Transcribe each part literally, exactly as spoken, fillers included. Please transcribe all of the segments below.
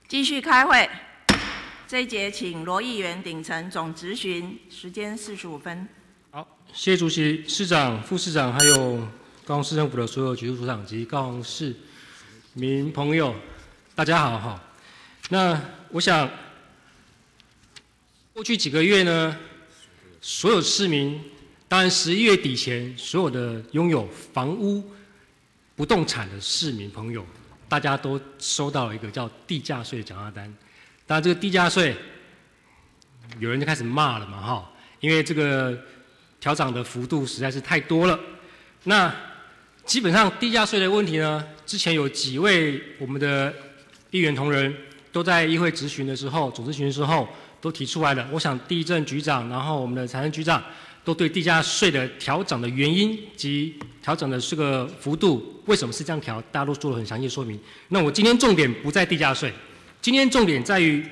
继续开会。这一节请罗议员顶陈总质询，时间四十五分。 好，谢谢主席、市长、副市长，还有高雄市政府的所有局处首长及高雄市民朋友，大家好哈。那我想，过去几个月呢，所有市民，当然十一月底前，所有的拥有房屋、不动产的市民朋友，大家都收到了一个叫地价税的缴纳单。当然，这个地价税，有人就开始骂了嘛哈，因为这个调涨的幅度实在是太多了。那基本上地价税的问题呢，之前有几位我们的议员同仁都在议会质询的时候、总质询的时候都提出来了。我想地政局长，然后我们的财政局长都对地价税的调涨的原因及调整的这个幅度为什么是这样调，大家都做了很详细的说明。那我今天重点不在地价税，今天重点在于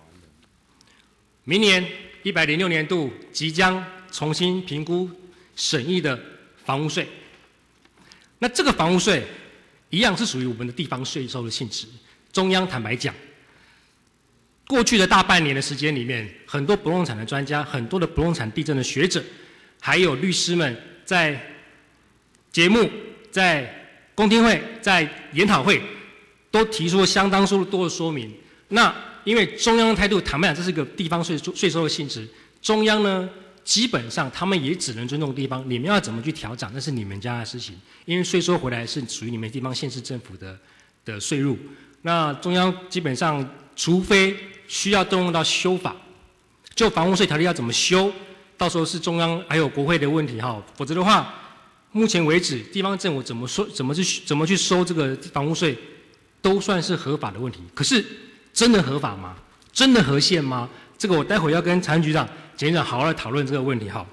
明年一百零六年度即将重新评估审议的房屋税。那这个房屋税一样是属于我们的地方税收的性质。中央坦白讲，过去的大半年的时间里面，很多不动产的专家、很多的不动产地政的学者，还有律师们在节目、在公听会、在研讨会，都提出了相当多的说明。那因为中央的态度，坦白讲，这是一个地方税税收的性质，中央呢，基本上他们也只能尊重地方，你们要怎么去调涨，那是你们家的事情。因为税收回来是属于你们地方县市政府的的税入，那中央基本上，除非需要动用到修法，就房屋税条例要怎么修，到时候是中央还有国会的问题哈，否则的话，目前为止地方政府怎么收、怎么去、怎么去收这个房屋税，都算是合法的问题。可是真的合法吗？真的合宪吗？这个我待会要跟财政局长、检局长好好来讨论这个问题哈。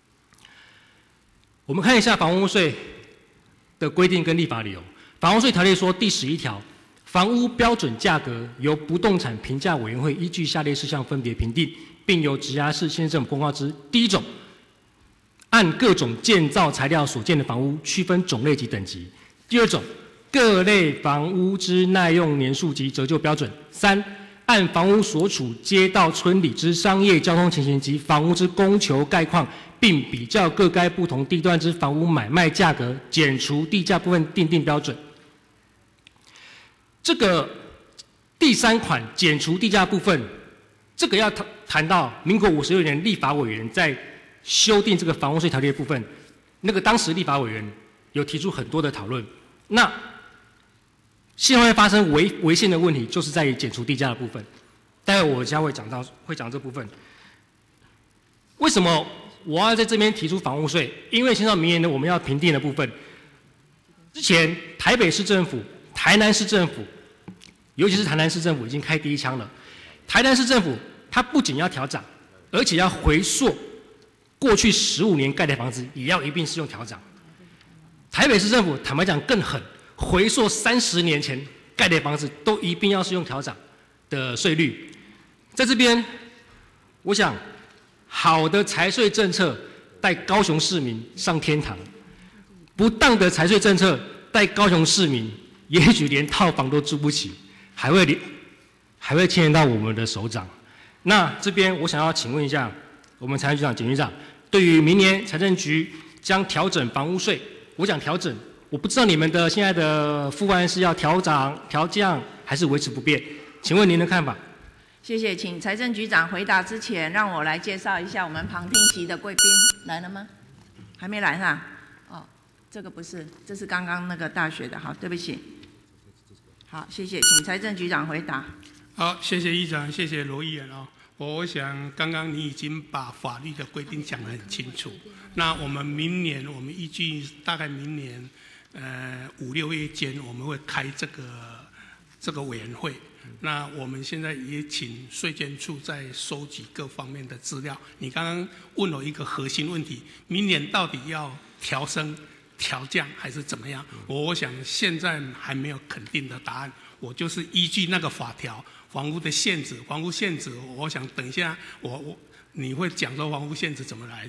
我们看一下房屋税的规定跟立法理由。房屋税条例说第十一条，房屋标准价格由不动产评价委员会依据下列事项分别评定，并由直辖市、县市政府公告之。第一种，按各种建造材料所建的房屋区分种类及等级；第二种，各类房屋之耐用年数及折旧标准；三，按房屋所处街道村里之商业交通情形及房屋之供求概况，并比较各该不同地段之房屋买卖价格，减除地价部分订定标准。这个第三款减除地价部分，这个要谈谈到民国五十六年立法委员在修订这个房屋税条例的部分，那个当时立法委员有提出很多的讨论。那现在会发生违违宪的问题，就是在于减除地价的部分。待会我将会讲到，会讲这部分。为什么我要在这边提出房屋税？因为现在明年的我们要评定的部分，之前台北市政府、台南市政府，尤其是台南市政府已经开第一枪了。台南市政府它不仅要调涨，而且要回溯过去十五年盖的房子，也要一并适用调涨。台北市政府坦白讲更狠，回溯三十年前盖的房子都一并要适用调涨的税率。在这边，我想好的财税政策带高雄市民上天堂，不当的财税政策带高雄市民也许连套房都住不起，还会连还会牵连到我们的首长。那这边我想要请问一下我们财政局长、检局长，对于明年财政局将调整房屋税，我讲调整，我不知道你们的现在的副案是要调涨、调降还是维持不变，请问您的看法？ 谢谢，请财政局长回答之前，让我来介绍一下我们旁听席的贵宾来了吗？还没来哈？哦，这个不是，这是刚刚那个大学的，好，对不起。好，谢谢，请财政局长回答。 好，谢谢议长，谢谢罗议员哦。我想刚刚你已经把法律的规定讲得很清楚。那我们明年，我们依据大概明年，呃五六月间，我们会开这个这个委员会。那我们现在也请税监处在收集各方面的资料。你刚刚问了一个核心问题，明年到底要调升、调降还是怎么样？我想现在还没有肯定的答案。我就是依据那个法条、房屋的限制、房屋限制，我想等一下我我你会讲说房屋限制怎么来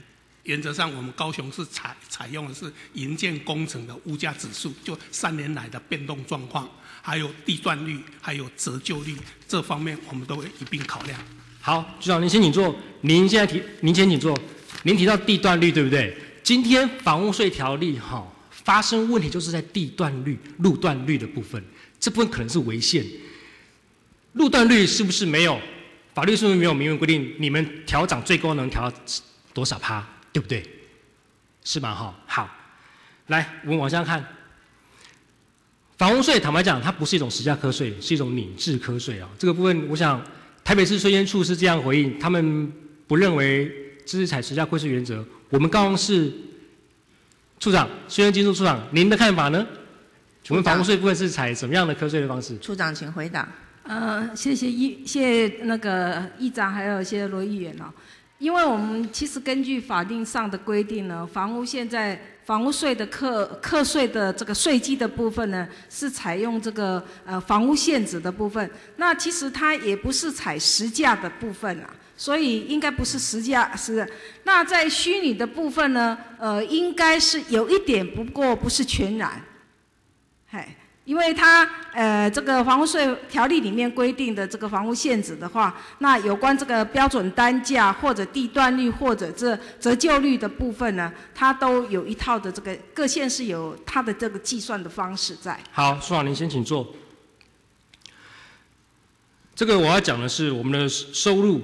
原则上我们高雄市采采用的是营建工程的物价指数，就三年来的变动状况，还有地段率，还有折旧率这方面，我们都会一并考量。 好，局长您先请坐。您现在提，您先请坐。您提到地段率对不对？今天房屋税条例哈、哦、发生问题就是在地段率、路段率的部分，这部分可能是违宪。路段率是不是没有？法律是不是没有明文规定你们调涨最高能调到多少趴，对不对？是吗？哈，好，来，我们往下看。房屋税坦白讲，它不是一种实价课税，是一种拟制课税啊。这个部分，我想台北市税监处是这样回应，他们不认为这是采实价课税原则。我们高雄市处长、税监监处处长，您的看法呢？请问房屋税部分是采什么样的课税的方式？ 处长，请回答。 呃，谢谢议，谢谢那个议长，还有谢谢罗议员哦。因为我们其实根据法定上的规定呢，房屋现在房屋税的课课税的这个税基的部分呢，是采用这个呃房屋现值的部分。那其实它也不是采实价的部分啊，所以应该不是实价是。那在虚拟的部分呢，呃，应该是有一点，不过不是全然，嘿。因为它呃这个房屋税条例里面规定的这个房屋现值的话，那有关这个标准单价或者地段率或者这折旧率的部分呢，它都有一套的这个各县市有它的这个计算的方式在。 好，处长您先请坐。这个我要讲的是我们的收入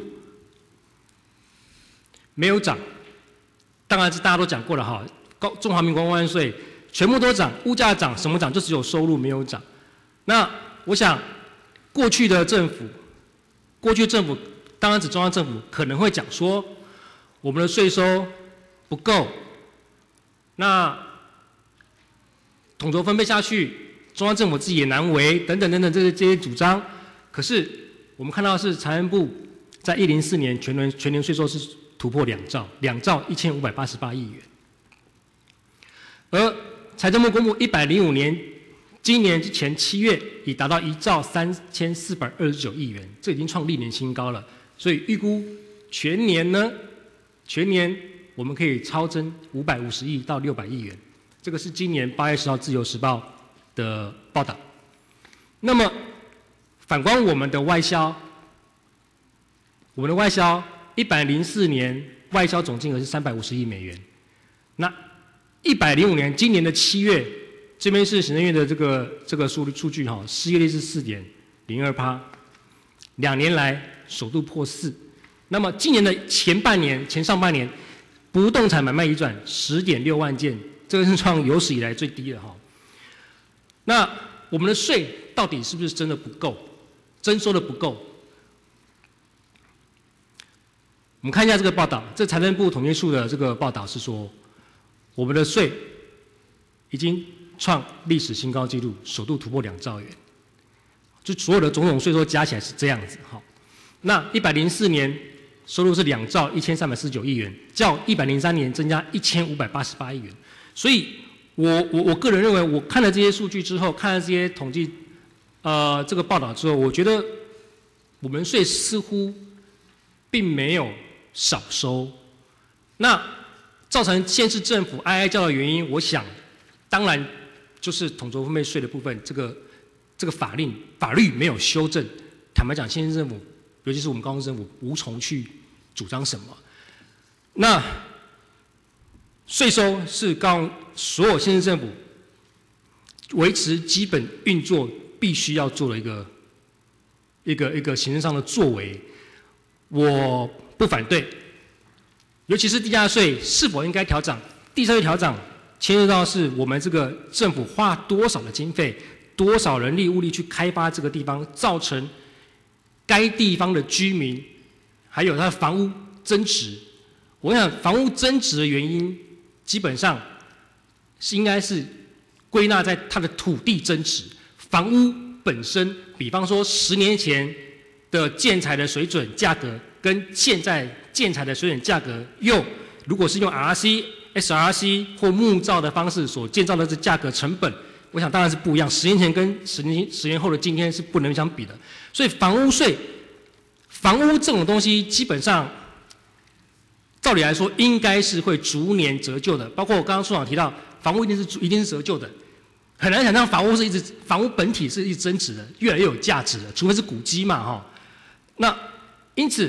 没有涨，当然是大家都讲过了哈，高中华民国万岁。全部都涨，物价涨，什么涨？就只有收入没有涨。那我想，过去的政府，过去政府，当然指中央政府可能会讲说，我们的税收不够，那统筹分配下去，中央政府自己也难为，等等等等这些这些主张。可是我们看到的是财政部在一零四年全年全年税收是突破两兆，两兆一千五百八十八亿元，而财政部公布一百零五年，今年前七月已达到一兆三千四百二十九亿元，这已经创历年新高了。所以预估全年呢，全年我们可以超增五百五十亿到六百亿元。这个是今年八月十号《自由时报》的报道。那么反观我们的外销，我们的外销一百零四年外销总金额是三百五十亿美元，那一百零五年，今年的七月，这边是行政院的这个这个数数据哈，失业率是四点零二趴，两年来首度破四。那么今年的前半年、前上半年，不动产买卖移转十点六万件，这个是创有史以来最低的哈。那我们的税到底是不是真的不够？征收的不够？我们看一下这个报道，这财政部统计处的这个报道是说，我们的税已经创历史新高纪录，首度突破两兆元，就所有的种种税收加起来是这样子哈。那一百零四年收入是两兆一千三百四十九亿元，较一百零三年增加一千五百八十八亿元。所以我我我个人认为，我看了这些数据之后，看了这些统计，呃，这个报道之后，我觉得我们税似乎并没有少收。那造成县市政府哀哀叫的原因，我想，当然就是统筹分配税的部分，这个这个法令法律没有修正。坦白讲，县市政府，尤其是我们高雄政府，无从去主张什么。那税收是高所有县市政府维持基本运作必须要做的一个一个一个行政上的作为，我不反对。尤其是地价税是否应该调涨？地价税调涨牵涉到是我们这个政府花多少的经费、多少人力物力去开发这个地方，造成该地方的居民还有它的房屋增值。我想房屋增值的原因，基本上是应该是归纳在它的土地增值。房屋本身，比方说十年前的建材的水准价格，跟现在建材的水准价格，又如果是用 R C、S R C 或木造的方式所建造的这价格成本，我想当然是不一样。十年前跟十年十年后的今天是不能相比的。所以房屋税、房屋这种东西，基本上照理来说应该是会逐年折旧的。包括我刚刚处长提到，房屋一定是一定是折旧的，很难想象房屋是一直房屋本体是一直增值的，越来越有价值的，除非是古迹嘛哈。那因此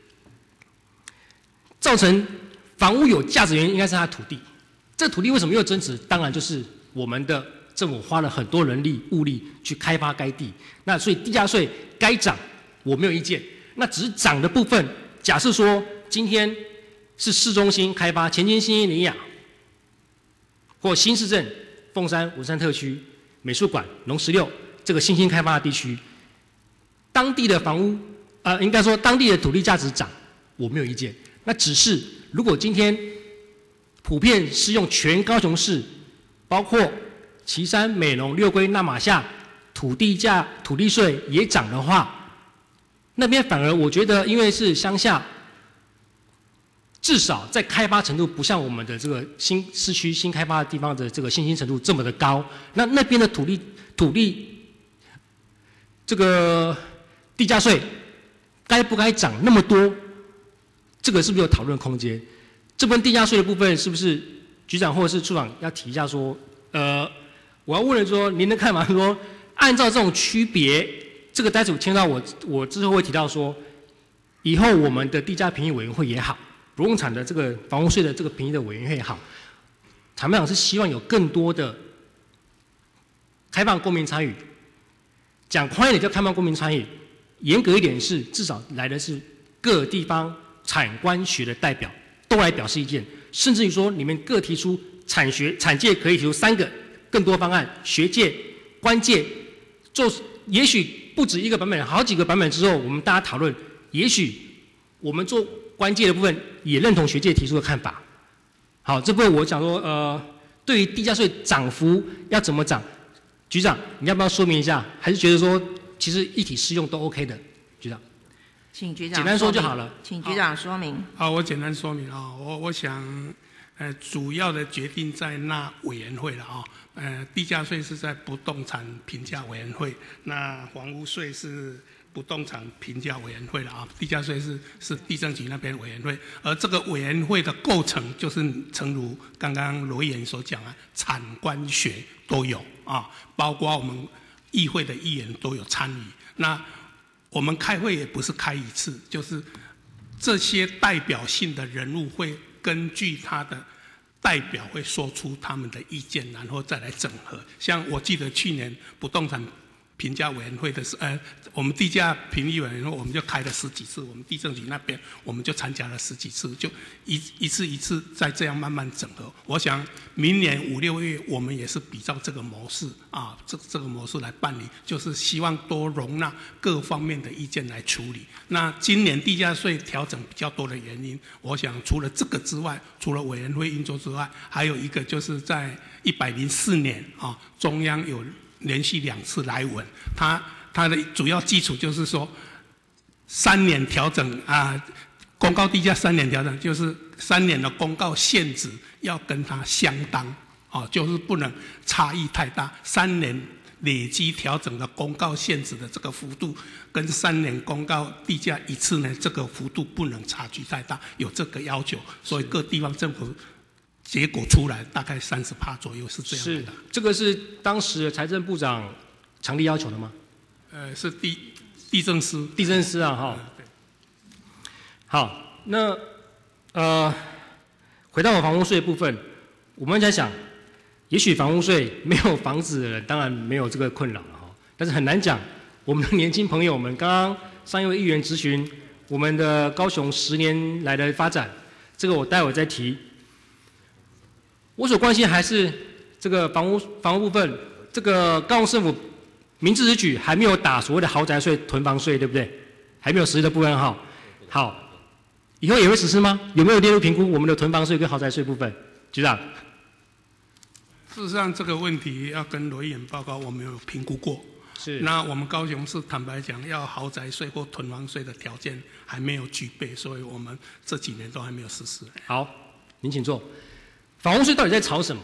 造成房屋有价值的原因应该是它的土地。这土地为什么又增值？当然就是我们的政府花了很多人力物力去开发该地，那所以地价税该涨我没有意见。那只是涨的部分，假设说今天是市中心开发前进新一尼亚，或新市镇凤山文山特区美术馆农十六这个新兴开发的地区，当地的房屋呃应该说当地的土地价值涨，我没有意见。那只是如果今天普遍适用全高雄市，包括旗山、美浓、六龟、那马夏土地价土地税也涨的话，那边反而我觉得因为是乡下。至少在开发程度不像我们的这个新市区新开发的地方的这个信心程度这么的高，那那边的土地土地这个地价税该不该涨那么多？这个是不是有讨论空间？这份地价税的部分是不是局长或者是处长要提一下说，呃，我要问的说您的看法说，按照这种区别，这个待会听到我我之后会提到说，以后我们的地价评议委员会也好。不动产的这个房屋税的这个评议的委员会也好，坦白讲是希望有更多的开放公民参与。讲宽一点叫开放公民参与，严格一点是至少来的是各地方产官学的代表都来表示意见，甚至于说你们各提出产学产界可以提出三个更多方案，学界、官界做也许不止一个版本，好几个版本之后，我们大家讨论，也许我们做。关键的部分也认同学界提出的看法。好，这部分我想说，呃，对于地价税涨幅要怎么涨，局长你要不要说明一下？还是觉得说其实一体适用都 OK 的？局长， 请局长简单说就好了。 请局长说明。 好，我简单说明啊，我我想，呃，主要的决定在那委员会了啊。呃，地价税是在不动产评价委员会，那房屋税是。不动产评价委员会了啊，地价税是是地政局那边委员会，而这个委员会的构成就是诚如刚刚罗议员所讲啊，产官学都有啊，包括我们议会的议员都有参与。那我们开会也不是开一次，就是这些代表性的人物会根据他的代表会说出他们的意见，然后再来整合。像我记得去年不动产评价委员会的是，呃，我们地价评议委员会我们就开了十几次，我们地政局那边我们就参加了十几次，就一一次一次再这样慢慢整合。我想明年五六月我们也是比照这个模式啊，这这个模式来办理，就是希望多容纳各方面的意见来处理。那今年地价税调整比较多的原因，我想除了这个之外，除了委员会运作之外，还有一个就是在一百零四年啊，中央有连续两次来文，它它的主要基础就是说，三年调整啊，公告地价三年调整，就是三年的公告限值要跟它相当，啊，就是不能差异太大。三年累积调整的公告限值的这个幅度，跟三年公告地价一次呢，这个幅度不能差距太大，有这个要求，所以各地方政府。结果出来大概三十趴左右是这样的。是， 这个是当时的财政部长强力要求的吗？ 呃，是地地政司， 地政司啊，哈、嗯。好，那呃，回到我房屋税的部分，我们在想，也许房屋税没有房子的人当然没有这个困扰了哈，但是很难讲。我们的年轻朋友们，刚刚上一位议员质询我们的高雄十年来的发展，这个我待会再提。我所关心还是这个房屋房屋部分，这个高雄市府明智之举还没有打所谓的豪宅税、囤房税，对不对？还没有实施的部分哈。好，以后也会实施吗？有没有列入评估我们的囤房税跟豪宅税部分？局长。 事实上，这个问题要跟罗议员报告，我们有评估过。 是。 那我们高雄市坦白讲，要豪宅税或囤房税的条件还没有具备，所以我们这几年都还没有实施。 好，您请坐。房屋税到底在吵什么？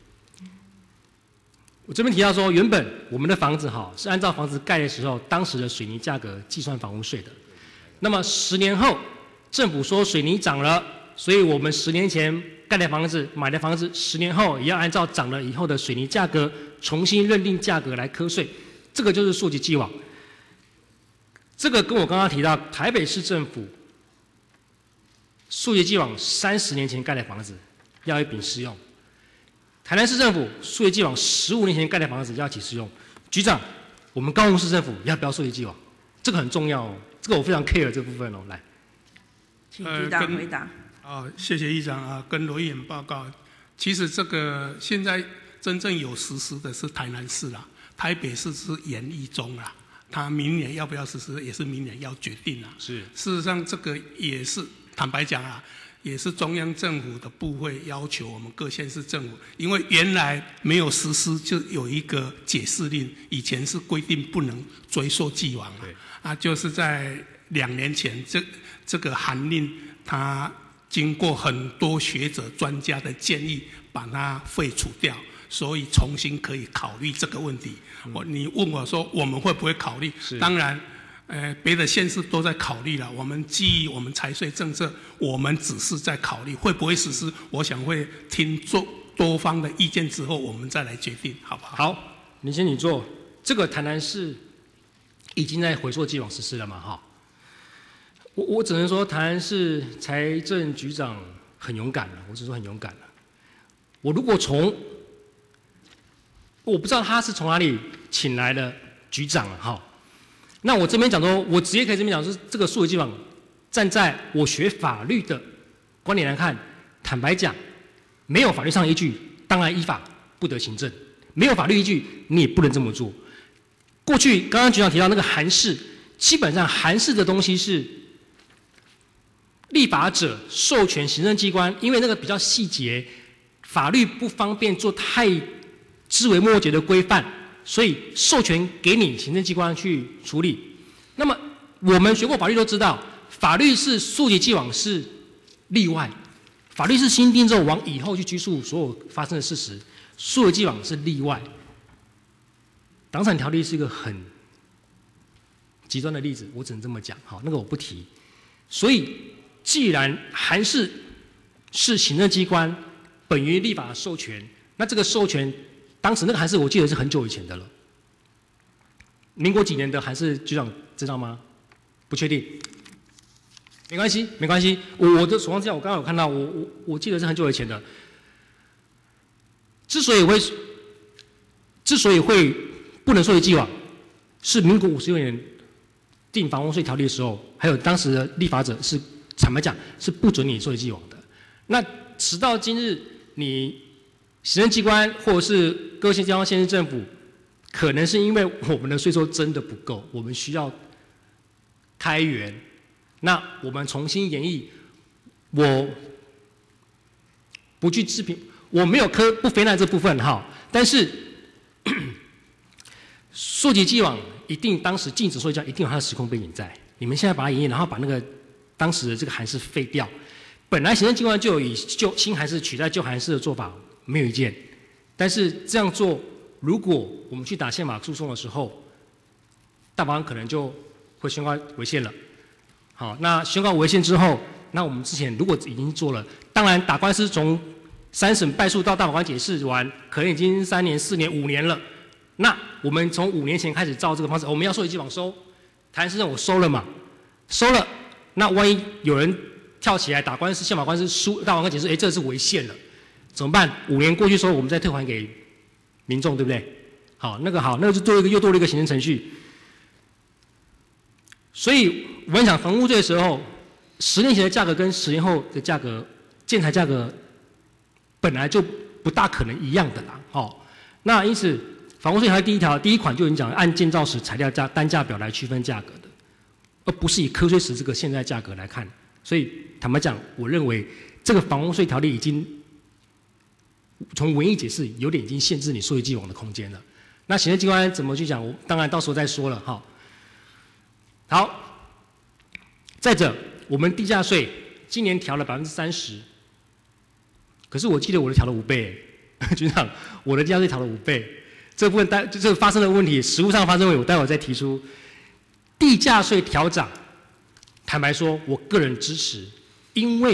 我这边提到说，原本我们的房子哈是按照房子盖的时候当时的水泥价格计算房屋税的。那么十年后，政府说水泥涨了， 所以我们十年前盖的房子、买的房子，十年后也要按照涨了以后的水泥价格重新认定价格来课税，这个就是溯及既往。这个跟我刚刚提到台北市政府溯及既往三十年前盖的房子要一并适用，台南市政府溯及既往十五年前盖的房子要一起适用。局长，我们高雄市政府要不要溯及既往？这个很重要哦，这个我非常 care 这部分哦。来， 请局长回答。 啊，谢谢议长啊，跟罗议员报告，其实这个现在真正有实施的是台南市啦，台北市是研议中啦，他明年要不要实施也是明年要决定啦。 是， 事实上这个也是坦白讲啊，也是中央政府的部会要求我们各县市政府，因为原来没有实施就有一个解释令，以前是规定不能追溯既往啊，啊，就是在两年前这这个函令它。经过很多学者专家的建议，把它废除掉，所以重新可以考虑这个问题。嗯、我你问我说我们会不会考虑？当然，呃，别的县市都在考虑了。我们基于我们财税政策，我们只是在考虑会不会实施。我想会听多多方的意见之后，我们再来决定，好不好？ 好，你先你做。这个台南市已经在回溯既往实施了嘛？哈。我我只能说，台南市财政局长很勇敢了，我只说很勇敢了。我如果从，我不知道他是从哪里请来的局长了哈。那我这边讲说，我直接可以这边讲，是这个溯及既往，站在我学法律的观点来看，坦白讲，没有法律上依据，当然依法不得行政；没有法律依据，你也不能这么做。过去刚刚局长提到那个函释，基本上函释的东西是。立法者授权行政机关，因为那个比较细节，法律不方便做太枝微末节的规范，所以授权给你行政机关去处理。那么我们学过法律都知道，法律是溯及既往是例外，法律是新定之后往以后去拘束所有发生的事实，溯及既往是例外。党产条例是一个很极端的例子，我只能这么讲，好，那个我不提。所以。既然函释是行政机关本于立法授权，那这个授权，当时那个函释我记得是很久以前的了。民国几年的函释，局长知道吗？不确定，没关系，没关系。我我的手上资料我刚刚有看到，我我我记得是很久以前的。之所以会，之所以会不能溯及既往，是民国五十六年定房屋税条例的时候，还有当时的立法者是。坦白讲，是不准你溯及既往的。那直到今日，你行政机关或者是各县地方县市政府，可能是因为我们的税收真的不够，我们需要开源。那我们重新演绎，我不去置评，我没有科不非难这部分哈。但是溯及既往，一定当时禁止溯及既往，一定有它的时空背景在。你们现在把它演绎，然后把那个。当时的这个函释废掉，本来行政机关就有以旧新函释取代旧函释的做法，没有意见。但是这样做，如果我们去打宪法诉讼的时候，大法官可能就会宣告违宪了。好，那宣告违宪之后，那我们之前如果已经做了，当然打官司从三审败诉到大法官解释完，可能已经三年、四年、五年了。那我们从五年前开始照这个方式，我们要溯及既往收，台南市政府收了嘛，收了。那万一有人跳起来打官司，宪法官司输，大法官解释，哎，这是违宪了，怎么办？五年过去之后，我们再退还给民众，对不对？好，那个好，那个就多一个又多了一个行政程序。所以我们讲房屋税的时候，十年前的价格跟十年后的价格，建材价格本来就不大可能一样的啦。哦，那因此房屋税条第一条第一款就已经讲按建造时材料价单价表来区分价格的。而不是以科税时这个现在价格来看，所以坦白讲，我认为这个房屋税条例已经从文义解释有点已经限制你溯及既往的空间了。那行政机关怎么去讲？我当然到时候再说了哈。好，再者，我们地价税今年调了百分之三十，可是我记得我的调了五倍，局长，我的地价税调了五倍，这部分待这个发生的问题，实务上发生的问题，我待会再提出。地价税调涨，坦白说，我个人支持，因为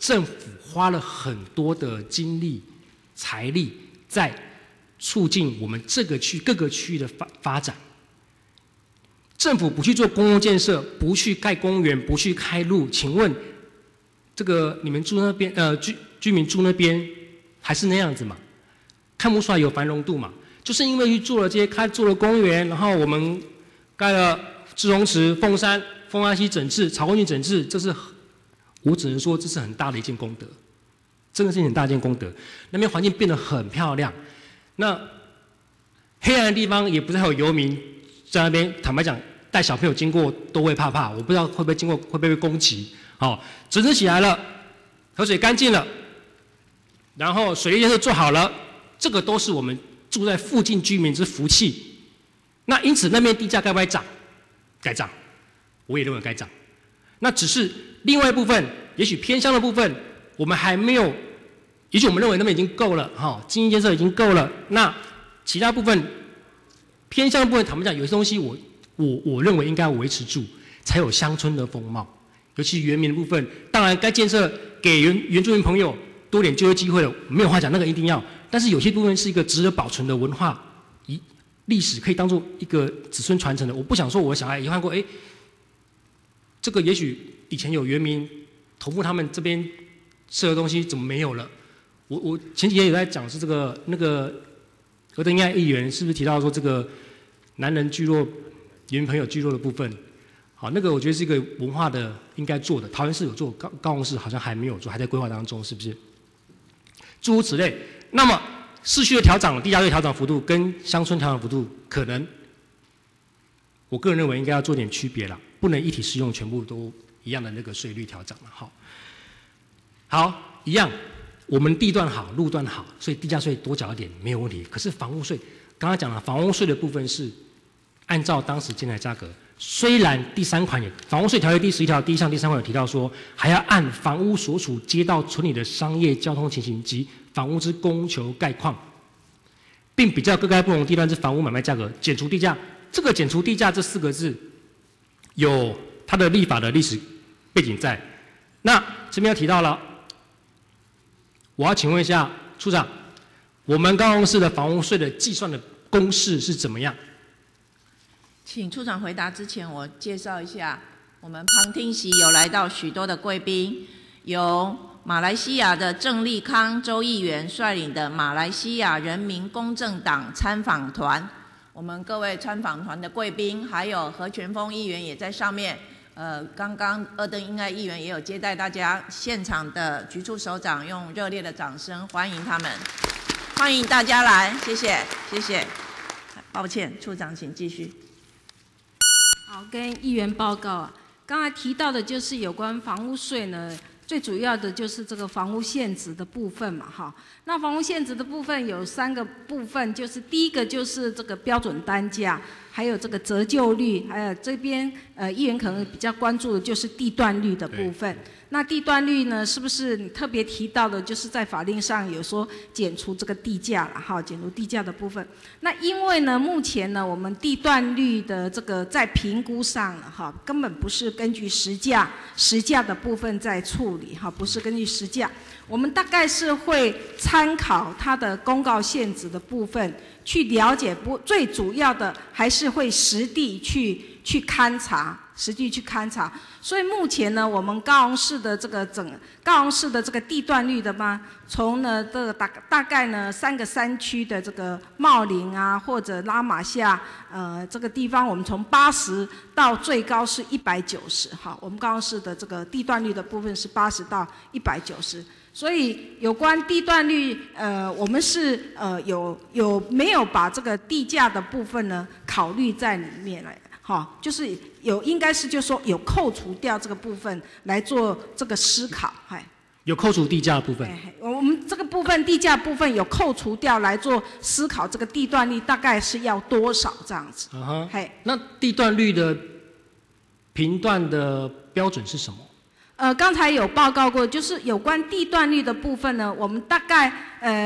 政府花了很多的精力、财力在促进我们这个区各个区域的发发展。政府不去做公共建设，不去盖公园，不去开路，请问这个你们住那边呃居居民住那边还是那样子嘛？看不出来有繁荣度嘛？就是因为去做了这些，开做了公园，然后我们盖了志洪池、凤山、凤安溪整治、草根区整治，这是我只能说这是很大的一件功德，真的是很大一件功德。那边环境变得很漂亮，那黑暗的地方也不是还有游民在那边，坦白讲，带小朋友经过都会怕怕，我不知道会不会经过会不会被攻击。好，整治起来了，河水干净了，然后水利建设做好了，这个都是我们住在附近居民之福气。那因此那边地价该不该涨？该涨，我也认为该涨。那只是另外一部分，也许偏乡的部分，我们还没有，也许我们认为那边已经够了，哈，经济建设已经够了。那其他部分偏向的部分，坦白讲，有些东西我我我认为应该维持住，才有乡村的风貌。尤其原民的部分，当然该建设给原原住民朋友多点就业机会了，没有话讲，那个一定要。但是有些部分是一个值得保存的文化，一历史可以当做一个子孙传承的。我不想说我小孩遗憾过，哎，这个也许以前有原民头目他们这边设的东西怎么没有了？我我前几天有在讲是这个那个。何登亚议员是不是提到说这个男人聚落、原民朋友聚落的部分？好，那个我觉得是一个文化的应该做的。桃园市有做，高高雄市好像还没有做，还在规划当中，是不是？诸如此类。那么市区的调整、地价的调整幅度跟乡村调整幅度，可能我个人认为应该要做点区别啦，不能一体适用，全部都一样的那个税率调整了。好，好，一样。我们地段好，路段好，所以地价税多缴一点没有问题。可是房屋税，刚刚讲了，房屋税的部分是按照当时建材价格。虽然第三款也，房屋税条例第十一条第一项第三款有提到说，还要按房屋所处街道村里的商业交通情形及房屋之供求概况，并比较各该不同地段之房屋买卖价格，减除地价。这个减除地价这四个字，有它的立法的历史背景在。那这边要提到了。我要请问一下处长，我们高雄市的房屋税的计算的公式是怎么样？ 请处长回答之前，我介绍一下，我们旁听席有来到许多的贵宾，由马来西亚的郑立康州议员率领的马来西亚人民公正党参访团，我们各位参访团的贵宾，还有何全峰议员也在上面。呃，刚刚二登英爱议员也有接待大家，现场的局处首长用热烈的掌声欢迎他们，欢迎大家来，谢谢，谢谢。抱歉，处长请继续。 好，跟议员报告啊，刚才提到的就是有关房屋税呢，最主要的就是这个房屋现值的部分嘛，哈。那房屋现值的部分有三个部分，就是第一个就是这个标准单价。还有这个折旧率，还有这边呃议员可能比较关注的就是地段率的部分。那地段率呢，是不是你特别提到的，就是在法令上有说减除这个地价了哈，减除地价的部分。那因为呢，目前呢，我们地段率的这个在评估上了哈，根本不是根据实价实价的部分在处理哈，不是根据实价，我们大概是会参考它的公告现值的部分。去了解不，最主要的还是会实地去去勘察，实地去勘察。所以目前呢，我们高雄市的这个整高雄市的这个地段率的嘛，从呢这个大大概呢三个山区的这个茂林啊，或者拉玛夏呃这个地方，我们从八十到最高是一百九十，好，我们高雄市的这个地段率的部分是八十到一百九十。所以有关地段率，呃，我们是呃有有没有把这个地价的部分呢考虑在里面来？哈，就是有应该是就是说有扣除掉这个部分来做这个思考，嗨。 有扣除地价的部分。 我们这个部分地价部分有扣除掉来做思考，这个地段率大概是要多少这样子？ 嗯哼。 嘿， 那地段率的评断的标准是什么？呃， 刚才有报告过，就是有关地段率的部分呢，我们大概呃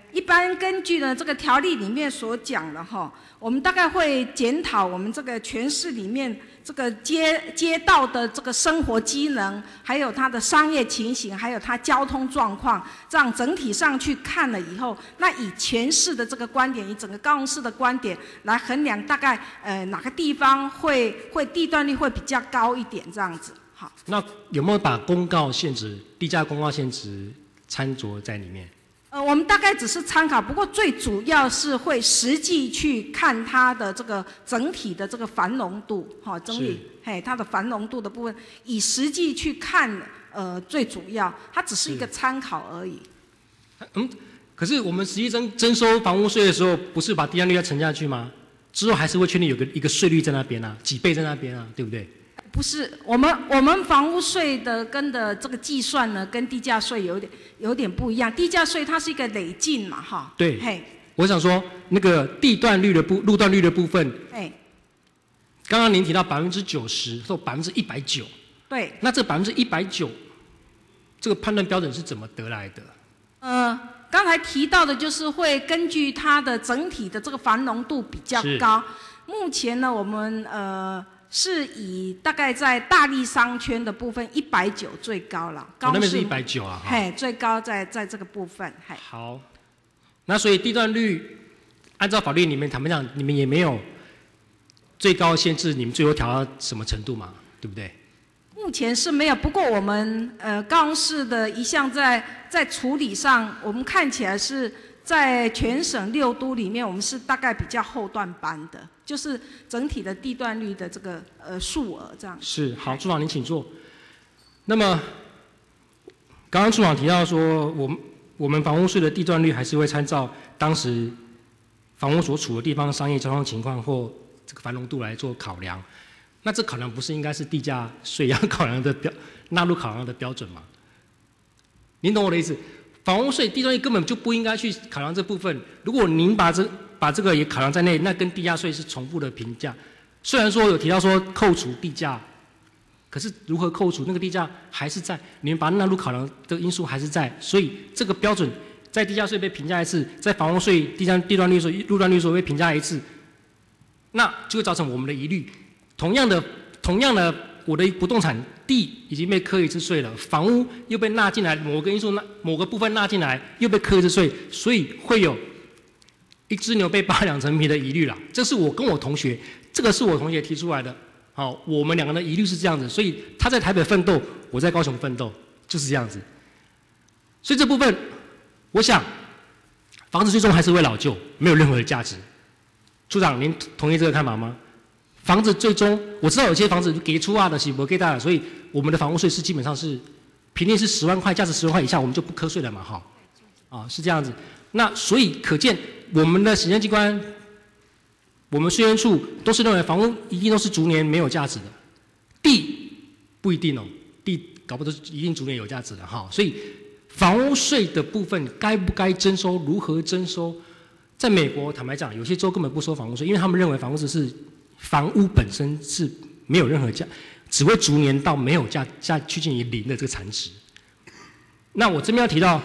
一般根据呢这个条例里面所讲的哈，我们大概会检讨我们这个全市里面这个街街道的这个生活机能，还有它的商业情形，还有它交通状况，这样整体上去看了以后，那以全市的这个观点，以整个高雄市的观点来衡量，大概呃哪个地方会会地段率会比较高一点这样子。好， 那有没有把公告限值、地价公告限值参酌在里面？ 呃，我们大概只是参考，不过最主要是会实际去看它的这个整体的这个繁荣度，哈、哦，整体嘿它的繁荣度的部分，以实际去看，呃，最主要，它只是一个参考而已。 嗯，可是我们实际征征收房屋税的时候，不是把地价率要乘下去吗？之后还是会确定有个一个税率在那边啊，几倍在那边啊，对不对？ 不是，我们我们房屋税的跟的这个计算呢，跟地价税有点有点不一样。地价税它是一个累进嘛，哈。 对。 嘿， 我想说，那个地段率的部路段率的部分， 哎， 刚刚您提到百分之九十或百分之一百九， 对。 那这百分之一百九，这个判断标准是怎么得来的？ 呃，刚才提到的就是会根据它的整体的这个繁荣度比较高。目前呢，我们呃。是以大概在大力商圈的部分一百九最高了，高、 哦、那边是一百九啊， 嘿，最高在在这个部分，嘿。 好，那所以地段率按照法律里面，坦白讲，你们也没有最高限制，你们最后调到什么程度嘛，对不对？ 目前是没有，不过我们呃高雄市的一项在在处理上，我们看起来是在全省六都里面，我们是大概比较后段班的。就是整体的地段率的这个呃数额这样。 是，好，处长您请坐。那么，刚刚处长提到说，我们我们房屋税的地段率还是会参照当时房屋所处的地方商业交通情况或这个繁荣度来做考量。那这考量不是应该是地价税要考量的标纳入考量的标准吗？您懂我的意思？房屋税地段率根本就不应该去考量这部分。如果您把这把这个也考量在内，那跟地价税是重复的评价。虽然说有提到说扣除地价，可是如何扣除那个地价还是在，你们把它纳入考量的因素还是在，所以这个标准在地价税被评价一次，在房屋税地价地段率税、路段率税被评价一次，那就会造成我们的疑虑。同样的，同样的，我的不动产地已经被课一次税了，房屋又被纳进来，某个因素纳某个部分纳进来又被课一次税，所以会有一只牛被扒两层皮的疑虑啦。这是我跟我同学，这个是我同学提出来的。好，我们两个人的疑虑是这样子，所以他在台北奋斗，我在高雄奋斗，就是这样子。所以这部分，我想房子最终还是会老旧，没有任何的价值。处长，您同意这个看法吗？房子最终，我知道有些房子给出啊的是不给大的，所以我们的房屋税是基本上是平均是十万块，价值十万块以下我们就不课税了嘛，哈，啊是这样子。那所以可见我们的行政机关，我们税源处都是认为房屋一定都是逐年没有价值的，地不一定哦，地搞不都是一定逐年有价值的哈。所以房屋税的部分该不该征收，如何征收，在美国坦白讲，有些州根本不收房屋税，因为他们认为房屋税是房屋本身是没有任何价，只会逐年到没有价价趋近于零的这个产值。那我这边要提到。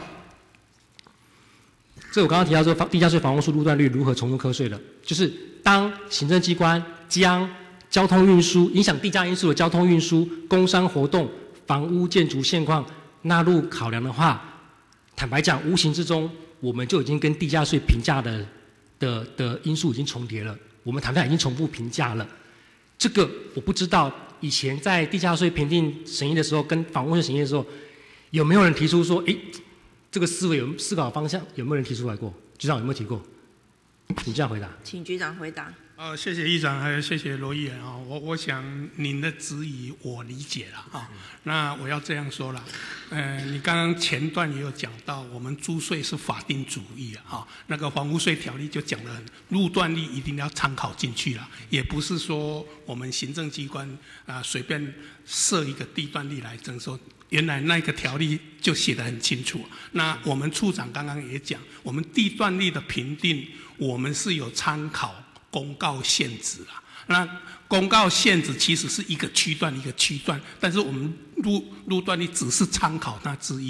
这我刚刚提到说，地价税、房屋税、路段率如何从中课税的，就是当行政机关将交通运输影响地价因素的交通运输、工商活动、房屋建筑现况纳入考量的话，坦白讲，无形之中我们就已经跟地价税评价的的的因素已经重叠了，我们坦白已经重复评价了。这个我不知道以前在地价税评定审议的时候，跟房屋税审议的时候，有没有人提出说，诶？这个思维有思考方向，有没有人提出来过？局长有没有提过？你这样回答。 请局长回答。 呃，谢谢议长，还有谢谢罗议员啊。我我想您的质疑我理解了啊。那我要这样说了，呃，你刚刚前段也有讲到，我们租税是法定主义啊。那个房屋税条例就讲得很，路段率一定要参考进去了，也不是说我们行政机关啊随便设一个地段率来征收。原来那个条例就写得很清楚。那我们处长刚刚也讲，我们地段率的评定，我们是有参考公告限值啦。那公告限值其实是一个区段一个区段，但是我们路路段率只是参考那之一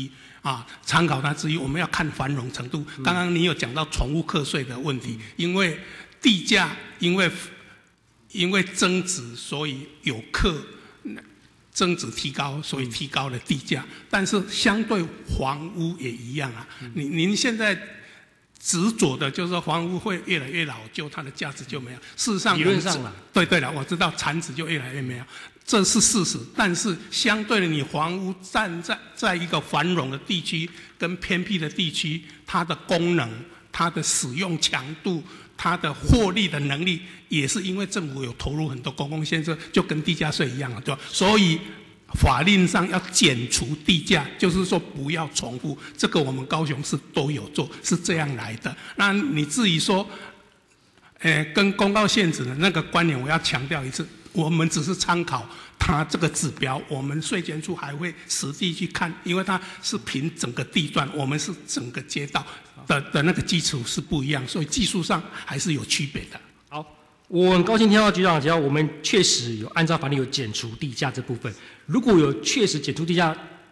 啊，参考它之一，我们要看繁荣程度。刚刚你有讲到宠物课税的问题，因为地价因为因为增值，所以有课增值提高，所以提高了地价。但是相对房屋也一样啊，您您现在执着的就是说房屋会越来越老旧，它的价值就没有。事实上， 理论上了， 对对了，我知道产值就越来越没有。这是事实，但是相对的，你房屋站在在一个繁荣的地区跟偏僻的地区，它的功能、它的使用强度、它的获利的能力，也是因为政府有投入很多公共建设，就跟地价税一样了，对吧？所以法令上要减除地价，就是说不要重复。这个我们高雄市都有做，是这样来的。那你至于说，呃，跟公告限制的那个观念，我要强调一次。我们只是参考它这个指标，我们税监处还会实地去看，因为它是凭整个地段，我们是整个街道的的那个基础是不一样，所以技术上还是有区别的。 好，我很高兴听到局长讲，我们确实有按照法律有减除地价这部分。如果有确实减除地价，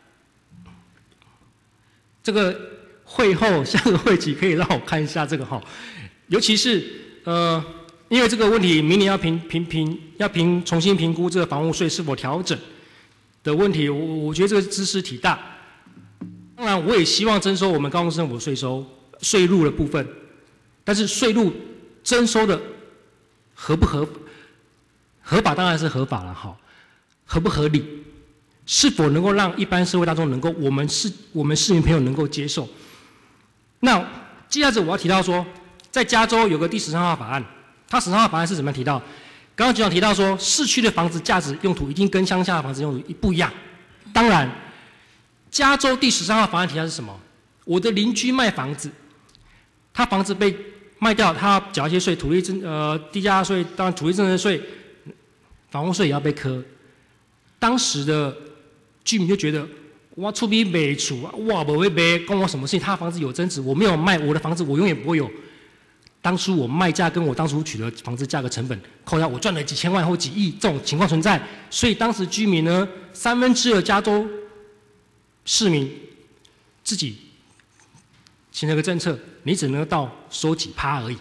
这个会后下个会期可以让我看一下这个哈，尤其是呃。因为这个问题，明年要评评评，要评重新评估这个房屋税是否调整的问题，我我觉得这个知识体大。当然，我也希望征收我们高雄市政府税收税入的部分，但是税入征收的合不合合法当然是合法了哈，合不合理，是否能够让一般社会大众能够我们市我们市民朋友能够接受？那接下来我要提到说，在加州有个第十三号法案。它十三号法案是怎么样提到？刚刚局长提到说，市区的房子价值用途一定跟乡下的房子用途不一样。当然，加州第十三号法案提到是什么？我的邻居卖房子，他房子被卖掉，他要缴一些税，土地增呃地价税，当然土地增值税、房屋税也要被课。当时的居民就觉得，我出笔没出，哇，不会卖，关我什么事情？他的房子有增值，我没有卖，我的房子我永远不会有。当初我卖价跟我当初取得房子价格成本扣掉，我赚了几千万或几亿，这种情况存在，所以当时居民呢，三分之二加州市民自己形成一个政策，你只能到收几趴而已，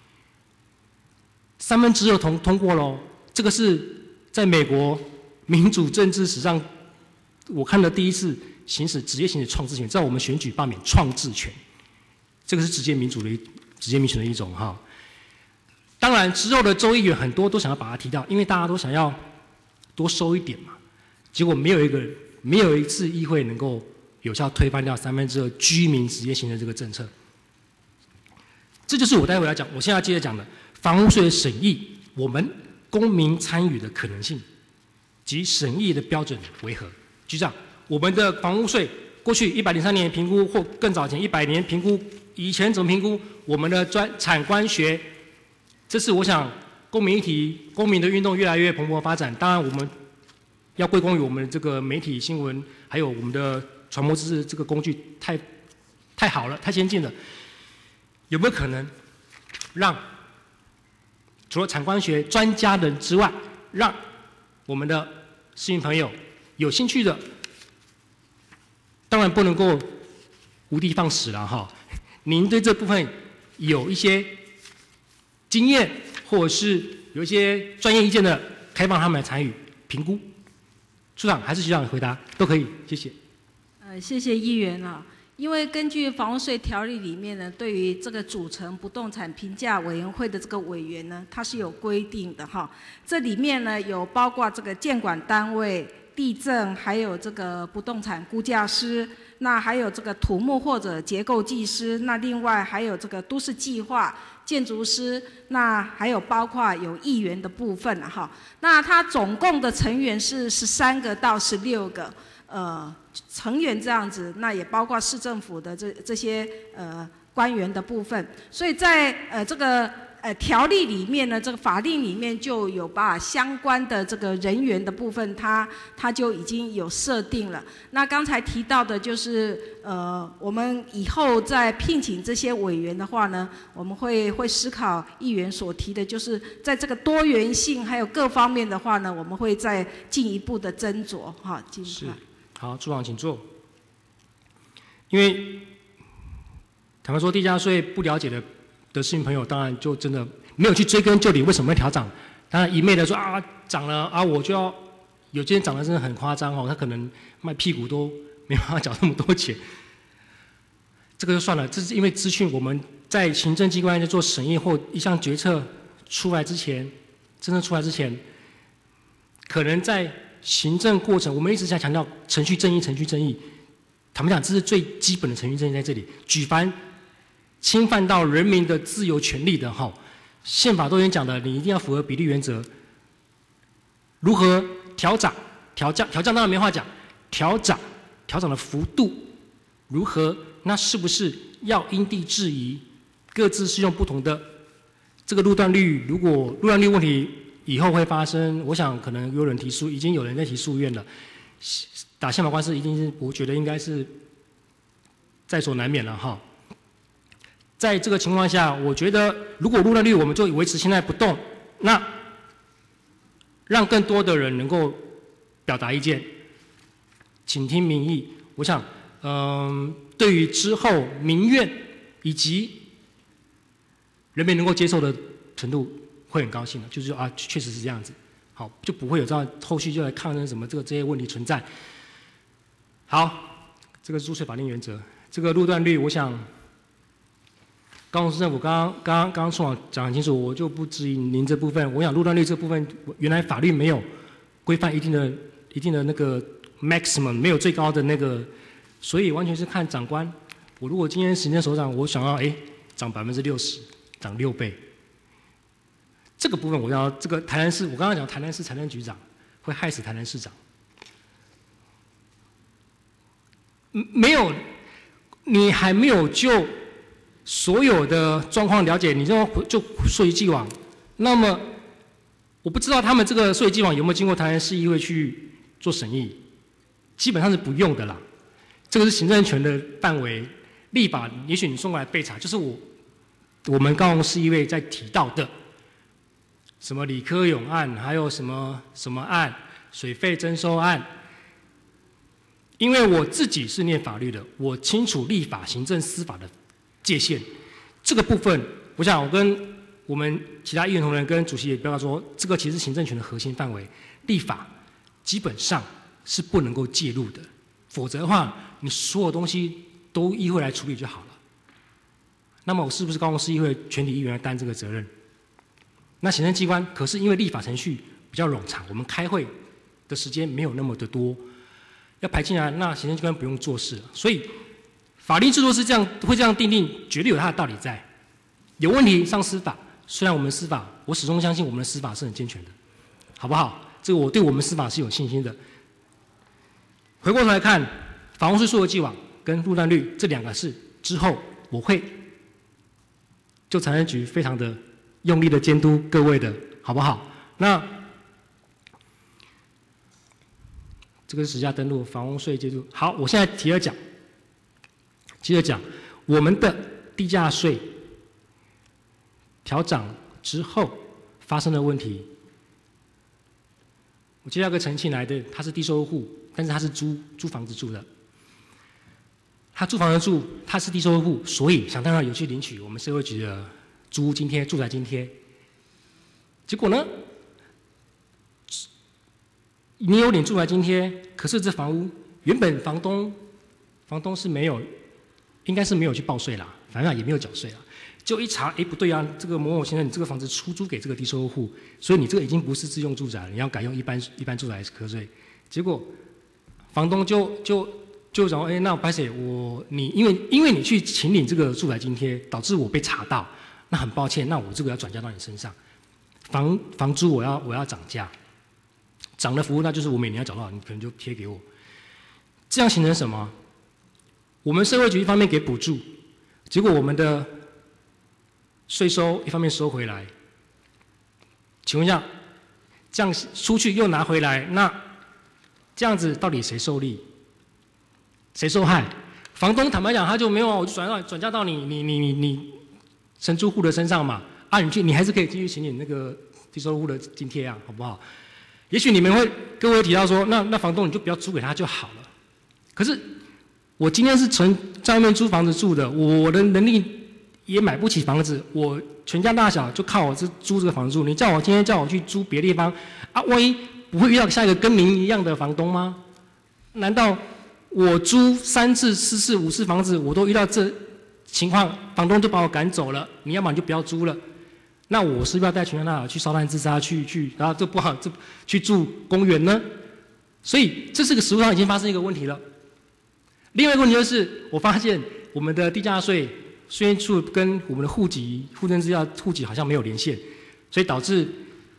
三分之二通通过喽，这个是在美国民主政治史上我看的第一次行使直接行使创制权，在我们选举罢免创制权，这个是直接民主的一。直接民权的一种哈，当然之后的州议员很多都想要把它提到，因为大家都想要多收一点嘛，结果没有一个没有一次议会能够有效推翻掉三分之二居民直接行的这个政策。这就是我待会要讲，我现在要接着讲的房屋税的审议，我们公民参与的可能性及审议的标准为何？局长，我们的房屋税过去一百零三年评估或更早前一百年评估。以前怎么评估我们的专产官学？这是我想公民议题、公民的运动越来越蓬勃发展。当然，我们要归功于我们这个媒体新闻，还有我们的传播知识这个工具太太好了，太先进了。有没有可能让除了产官学专家人之外，让我们的市民朋友有兴趣的，当然不能够无的放矢了哈。您对这部分有一些经验，或者是有一些专业意见的，开放他们来参与评估。处长还是局长回答都可以，谢谢。 呃，谢谢议员啊。因为根据房屋税条例里面呢，对于这个组成不动产评价委员会的这个委员呢，它是有规定的哈。这里面呢有包括这个建管单位、地政，还有这个不动产估价师。那还有这个土木或者结构技师，那另外还有这个都市计划、建筑师，那还有包括有议员的部分哈。那它总共的成员是十三个到十六个呃成员这样子，那也包括市政府的这这些呃官员的部分。所以在呃这个呃条例里面呢，这个法令里面就有把相关的这个人员的部分，它它就已经有设定了。那刚才提到的就是呃，我们以后在聘请这些委员的话呢，我们会会思考议员所提的，就是在这个多元性还有各方面的话呢，我们会再进一步的斟酌哈。 是，好，处长请坐。 因为坦白说，地价税不了解的的市民朋友，当然就真的没有去追根究底为什么会调涨，当然一昧的说啊涨了啊，我就要有些人涨得真的很夸张哦，他可能卖屁股都没办法缴那么多钱。这个就算了，这是因为资讯我们在行政机关在做审议或一项决策出来之前，真正出来之前，可能在行政过程，我们一直在强调程序正义，程序正义。坦白讲，这是最基本的程序正义在这里。举凡侵犯到人民的自由权利的哈，宪法都已经讲的，你一定要符合比例原则。如何调涨、调降？调降当然没话讲，调涨、调涨的幅度如何？那是不是要因地制宜，各自适用不同的这个路段率？如果路段率问题以后会发生，我想可能有人提诉，已经有人在提诉愿了。打宪法官司一定是，我觉得应该是在所难免了哈。在这个情况下，我觉得如果路段率我们就维持现在不动，那让更多的人能够表达意见，倾听民意。我想，嗯、呃，对于之后民怨以及人民能够接受的程度，会很高兴的。就是说啊，确实是这样子，好，就不会有这样后续就来抗争什么这个这些问题存在。好，这个是租税法定原则，这个路段率，我想。高雄市政府刚刚刚刚刚处长讲很清楚，我就不质疑您这部分。我想路段率这部分，原来法律没有规范一定的、一定的那个 maximum， 没有最高的那个，所以完全是看长官。我如果今天行政首长，我想要哎涨百分之六十，涨六倍，这个部分我要这个台南市，我刚刚讲台南市财政局长会害死台南市长，没有，你还没有就。所有的状况了解，你就就溯及既往。那么，我不知道他们这个溯及既往有没有经过台南市议会去做审议，基本上是不用的啦。这个是行政权的范围，立法也许你送过来备查，就是我我们高雄市议会在提到的什么李科永案，还有什么什么案，水费征收案。因为我自己是念法律的，我清楚立法、行政、司法的界限，这个部分，我想我跟我们其他议员同仁跟主席也表达说，这个其实是行政权的核心范围，立法基本上是不能够介入的，否则的话，你所有东西都议会来处理就好了。那么我是不是高雄市议会全体议员来担这个责任？那行政机关可是因为立法程序比较冗长，我们开会的时间没有那么的多，要排进来，那行政机关不用做事了，所以。法律制度是这样，会这样定定，绝对有它的道理在。有问题上司法，虽然我们司法，我始终相信我们的司法是很健全的，好不好？这个我对我们司法是有信心的。回过头来看，房屋税溯及既往跟路段率这两个事之后，我会就财政局非常的用力的监督各位的，好不好？那这个是实价登录、房屋税制度。好，我现在提了讲。接着讲，我们的地价税调涨之后发生的问题，我接到个陈庆来的，他是低收入户，但是他是租租房子住的，他租房子住，他是低收入户，所以想当然有去领取我们社会局的租屋津贴、住宅津贴。结果呢，你有领住宅津贴，可是这房屋原本房东房东是没有。应该是没有去报税啦，反正也没有缴税啦。就一查，哎，不对啊，这个某某先生，你这个房子出租给这个低收入户，所以你这个已经不是自用住宅了，你要改用一般一般住宅课税。结果房东就就就讲，哎，那白姐，我你因为因为你去请领这个住宅津贴，导致我被查到，那很抱歉，那我这个要转嫁到你身上，房房租我要我要涨价，涨的服务那就是我每年要缴多少，你可能就贴给我，这样形成什么？我们社会局一方面给补助，结果我们的税收一方面收回来，请问一下，这样出去又拿回来，那这样子到底谁受利？谁受害？房东坦白讲，他就没有，我就转到转嫁到你你你你你承租户的身上嘛，啊，你去你还是可以继续请你那个低收入户的津贴啊，好不好？也许你们会各位提到说，那那房东你就不要租给他就好了，可是。 我今天是纯在外面租房子住的，我的能力也买不起房子，我全家大小就靠我这租这个房子住。你叫我今天叫我去租别的地方啊，万一不会遇到像一个跟您一样的房东吗？难道我租三次、四次、五次房子，我都遇到这情况，房东就把我赶走了？你要么你就不要租了。那我是不是要带全家大小去烧炭自杀，去去，然后这不好，这去住公园呢？所以这是个实务上已经发生一个问题了。另外一个问题就是，我发现我们的地价税税捐处跟我们的户籍、户政资料、户籍好像没有连线，所以导致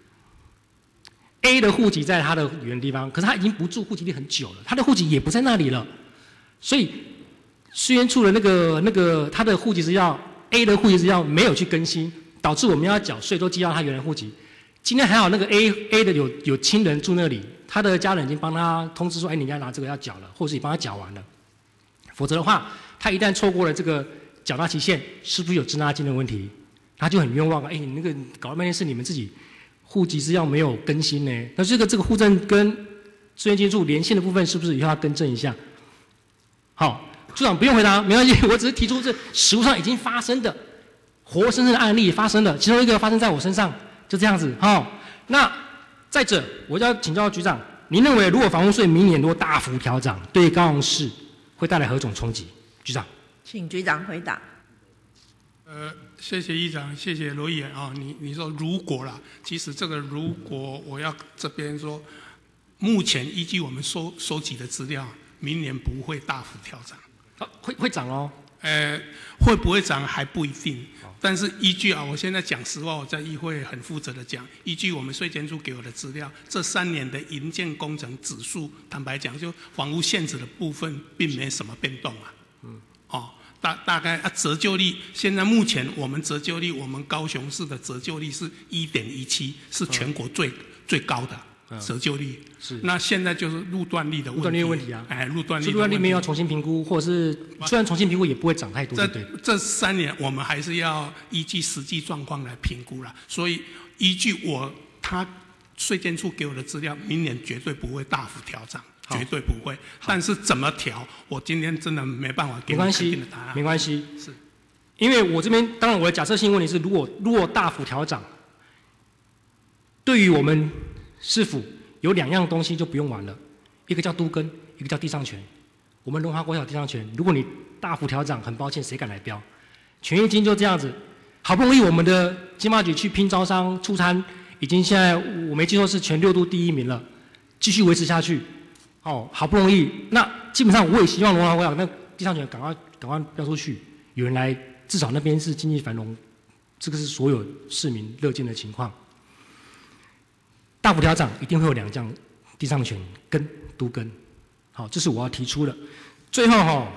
A 的户籍在他的原地方，可是他已经不住户籍地很久了，他的户籍也不在那里了，所以税捐处的那个那个他的户籍资料 A 的户籍资料没有去更新，导致我们要缴税都寄到他原来户籍。今天还好，那个 A A 的有有亲人住那里，他的家人已经帮他通知说，哎，你要拿这个要缴了，或者是你帮他缴完了。否则的话，他一旦错过了这个缴纳期限，是不是有滞纳金的问题？他就很冤枉啊！哎，你那个搞了半天是你们自己户籍资料没有更新呢？那这个这个户政跟税捐处连线的部分，是不是以后要更正一下？好，处长不用回答，没关系，我只是提出这实务上已经发生的活生生的案例发生了，其中一个发生在我身上，就这样子。好，那再者，我要请教局长，您认为如果房屋税明年如果大幅调涨，对高雄市会带来何种冲击？局长， 请局长回答。 呃，谢谢议长，谢谢罗议员啊。你你说如果啦，其实这个如果我要这边说，目前依据我们收收集的资料，明年不会大幅调涨。 啊，会会涨哦。 呃，会不会涨还不一定。但是依据啊，我现在讲实话，我在议会很负责的讲，依据我们税监处给我的资料，这三年的营建工程指数，坦白讲，就房屋现值的部分并没什么变动啊。嗯。哦，大大概啊折旧率，现在目前我们折旧率，我们高雄市的折旧率是 一点一七，是全国最、嗯、最高的。折旧率是，那现在就是路段率的问题。路段率的问题啊，哎，路段率。 路段率没有要重新评估，或者是虽然重新评估也不会涨太多。 这这三年我们还是要依据实际状况来评估啦。所以依据我他税监处给我的资料，明年绝对不会大幅调涨，绝对不会。但是怎么调，我今天真的没办法给你肯定的答案。 没关系， 是， 因为我这边当然我的假设性问题是，如果如果大幅调涨，对于我们市府有两样东西就不用玩了，一个叫都更，一个叫地上权。我们龙华国小地上权，如果你大幅调涨，很抱歉，谁敢来标？权益金就这样子，好不容易我们的经贸局去拼招商出餐，已经现在我没记错是全六都第一名了，继续维持下去。哦，好不容易，那基本上我也希望龙华国小那地上权赶快赶快标出去，有人来，至少那边是经济繁荣，这个是所有市民乐见的情况。大幅调涨一定会有两项地上权跟都更，好，这是我要提出的。最后哈，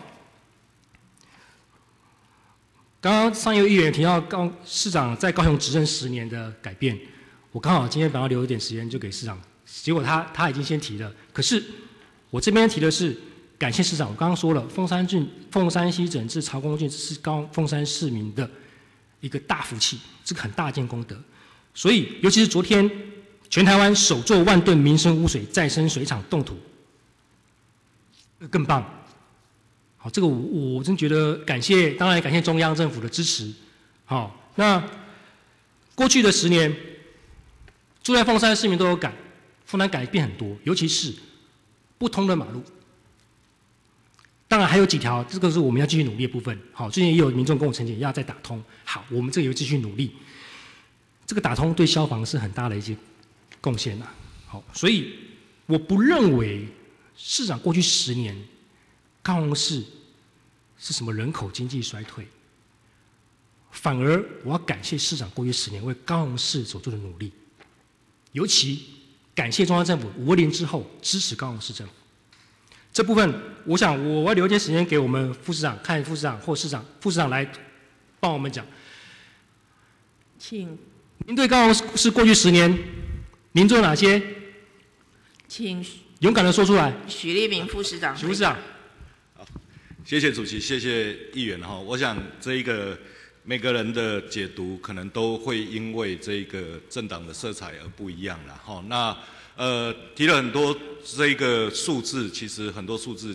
刚刚上一位议员提到高市长在高雄执政十年的改变，我刚好今天本来留一点时间就给市长，结果他他已经先提了。可是我这边提的是感谢市长，我刚刚说了，凤山郡凤山西整治曹公郡是高凤山市民的一个大福气，这个很大件功德。所以尤其是昨天。全台湾首座万吨民生污水再生水厂动土，更棒。好，这个我我真觉得感谢，当然也感谢中央政府的支持。好，那过去的十年，住在凤山的市民都有感，凤山改变很多，尤其是不通的马路。当然还有几条，这个是我们要继续努力的部分。好，最近也有民众跟我澄清要再打通。好，我们这个也会继续努力。这个打通对消防是很大的一些贡献呐，好，所以我不认为市长过去十年高雄市是什么人口经济衰退，反而我要感谢市长过去十年为高雄市所做的努力，尤其感谢中央政府五二零之后支持高雄市政府这部分，我想我要留一点时间给我们副市长，看副市长或市长副市长来帮我们讲， 请您对高雄市过去十年。您做哪些？ 请勇敢的说出来。 许立明副市长。 许副市长。 好，谢谢主席，谢谢议员哈。我想这一个每个人的解读可能都会因为这个政党的色彩而不一样啦哈。那呃提了很多这个数字，其实很多数字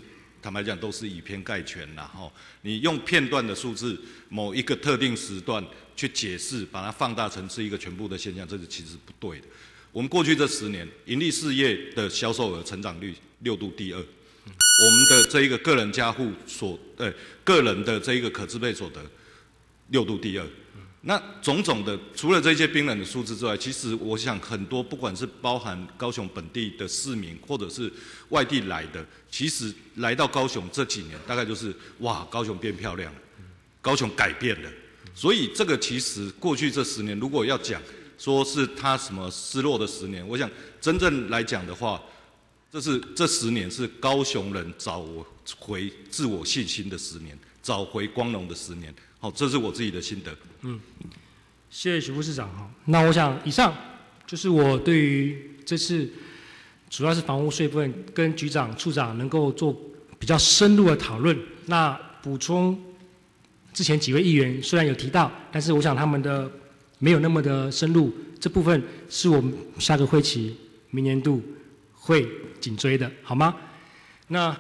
坦白讲都是以偏概全啦哈。你用片段的数字，某一个特定时段去解释，把它放大成是一个全部的现象，这是其实不对的。我们过去这十年，盈利事业的销售额成长率六度第二，我们的这一个个人家户所呃个人的这一个可支配所得六度第二。那种种的，除了这些冰冷的数字之外，其实我想很多，不管是包含高雄本地的市民，或者是外地来的，其实来到高雄这几年，大概就是哇，高雄变漂亮了，高雄改变了。所以这个其实过去这十年，如果要讲说是他什么失落的十年，我想真正来讲的话，这是这十年是高雄人找回自我信心的十年，找回光荣的十年。好，这是我自己的心得。 嗯，谢谢许副市长哈。那我想以上就是我对于这次主要是房屋税部分跟局长、处长能够做比较深入的讨论。那补充之前几位议员虽然有提到，但是我想他们的没有那么的深入，这部分是我们下个会期明年度会紧追的，好吗？那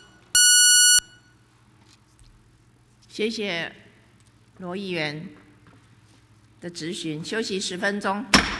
谢谢罗议员的质询，休息十分钟。